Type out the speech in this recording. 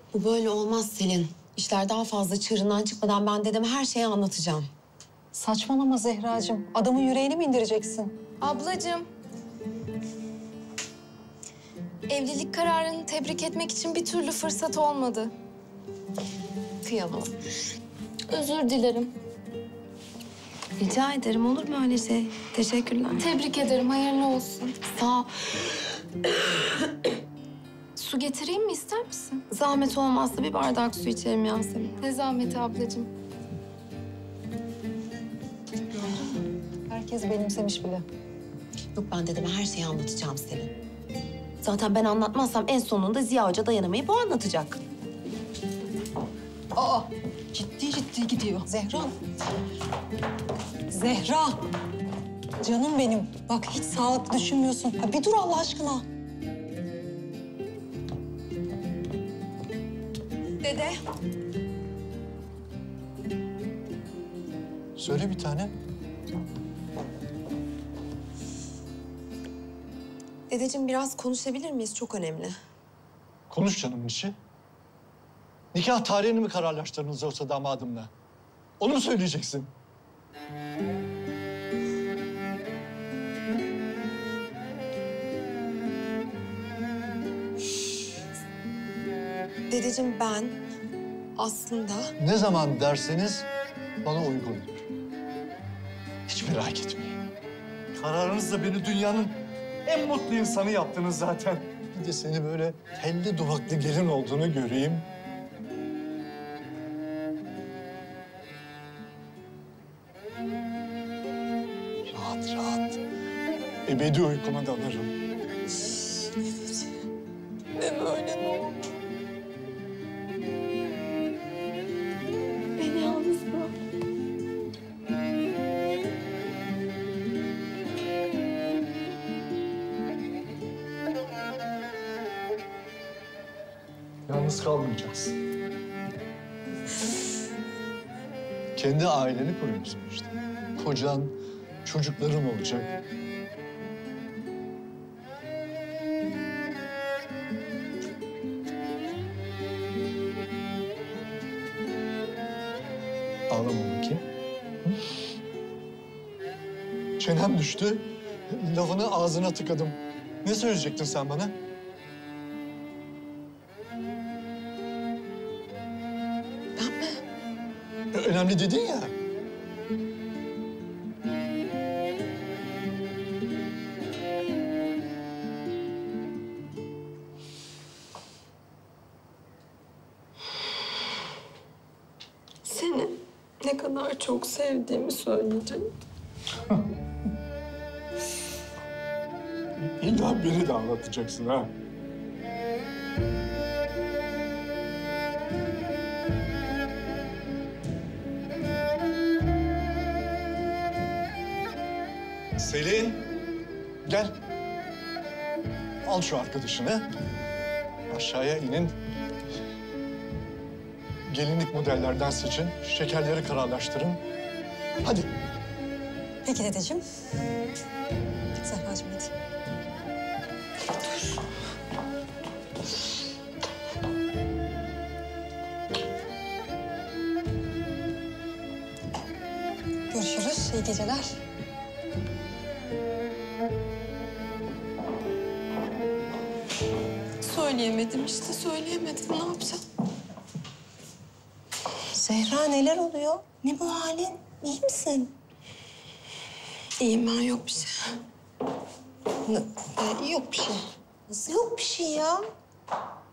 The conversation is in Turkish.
Bu böyle olmaz Selin. İşler daha fazla çığırından çıkmadan ben dedeme her şeyi anlatacağım. Saçmalama Zehracığım. Adamın yüreğini mi indireceksin? Ablacığım. Evlilik kararını tebrik etmek için bir türlü fırsat olmadı. Kıyamam. Özür dilerim. Rica ederim, olur mu öyle şey? Teşekkürler. Tebrik ederim, hayırlı olsun. Sağ ol. Su getireyim mi, ister misin? Zahmet olmazsa bir bardak su içerim Yasemin. Ne zahmeti ablacığım. Herkes benimsemiş bile. Yok, ben dedeme her şeyi anlatacağım Selin. Zaten ben anlatmazsam en sonunda Ziya Hoca dayanamayıp o anlatacak. Aa, ciddi ciddi gidiyor. Zehra. Zehra. Canım benim. Bak hiç sağlıklı düşünmüyorsun. Ha, bir dur Allah aşkına. Dede. Söyle bir tane. Dedeciğim biraz konuşabilir miyiz? Çok önemli. Konuş canımın içi. Nikah tarihini mi kararlaştırdınız yoksa damadımla? Onu mu söyleyeceksin? Dedeciğim ben aslında... Ne zaman derseniz bana uygundur. Hiç merak etmeyin. Kararınızla beni dünyanın en mutlu insanı yaptınız zaten. Bir de seni böyle telli duvaklı gelin olduğunu göreyim. Rahat rahat. Ebedi uykuma dalarım. Deme öyle ne olur. Beni yalnız bırak. Yalnız kalmayacaksın. Kendi aileni kuruyorsun işte. Kocan, çocukların olacak. Ağlama bakayım. Hı? Çenem düştü. Lafını ağzına tıkadım. Ne söyleyecektin sen bana? Ben mi? Önemli dedin ya. Seni ne kadar çok sevdiğimi söyleyeceğim. İlla beni de anlatacaksın ha. Selin, gel. Al şu arkadaşını. Aşağıya inin. Gelinlik modellerden seçin. Şekerleri kararlaştırın. Hadi. Peki dedeciğim. Zehracığım hadi. Görüşürüz. İyi geceler. Söyleyemedim işte, söyleyemedim. Ne yapacağım? Zehra neler oluyor? Ne bu halin? İyi misin? İyiyim ben, yok bir şey. Yok bir şey. Nasıl yok bir şey ya?